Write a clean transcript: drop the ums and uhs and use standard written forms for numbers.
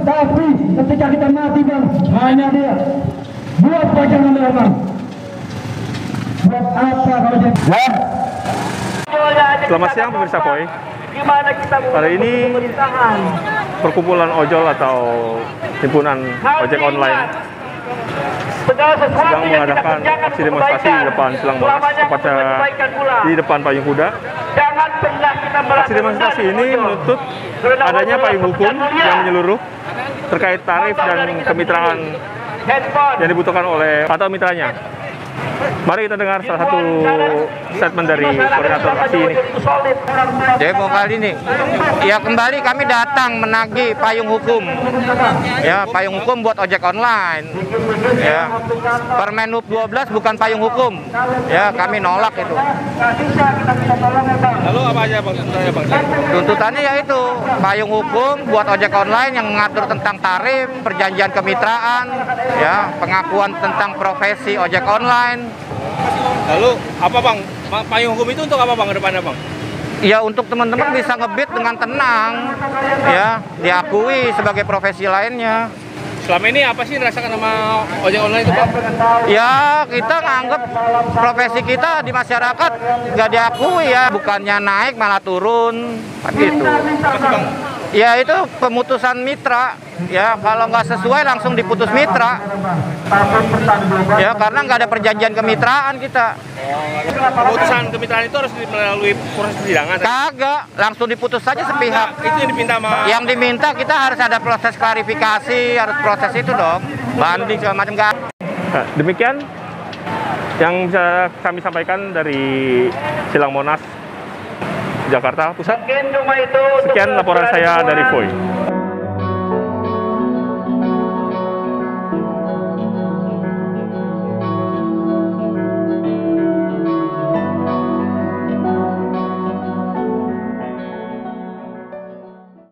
Tapi ketika kita mati bang, hanya dia. Buat pajangan dia bang. Buat apa kalau dia? Ya. Selamat siang pemirsa Koi. Hari ini perkumpulan ojol atau himpunan ojek online sedang mengadakan aksi demonstrasi di depan Silang Monas, tepatnya di depan Payung Kuda. Aksi demonstrasi ini menuntut adanya payung hukum yang menyeluruh terkait tarif dan kemitraan yang dibutuhkan oleh atau mitranya. Mari kita dengar salah satu statement dari koordinator aksi ini. Demo kali ini, ya kembali kami datang menagih payung hukum, ya payung hukum buat ojek online, ya Permenhub 12 bukan payung hukum, ya kami nolak itu. Lalu apa aja bang tuntutannya bang? Tuntutannya yaitu payung hukum buat ojek online yang mengatur tentang tarif, perjanjian kemitraan, ya pengakuan tentang profesi ojek online. Lalu apa bang? Payung hukum itu untuk apa bang ke depannya bang? Ya untuk teman-teman bisa ngebit dengan tenang, ya diakui sebagai profesi lainnya. Selama ini apa sih dirasakan sama ojek online itu bang? Ya kita nganggep profesi kita di masyarakat nggak diakui ya, bukannya naik malah turun, gitu. Bang? Ya itu pemutusan mitra, ya kalau nggak sesuai langsung diputus mitra. Ya karena nggak ada perjanjian kemitraan kita. Pemutusan kemitraan itu harus melalui proses persidangan? Kagak, langsung diputus saja sepihak. Itu yang diminta sama... Yang diminta kita harus ada proses klarifikasi, harus proses itu dong, banding segala macam. Nah, demikian yang bisa kami sampaikan dari Silang Monas, Jakarta Pusat. Sekian laporan saya dari Voi.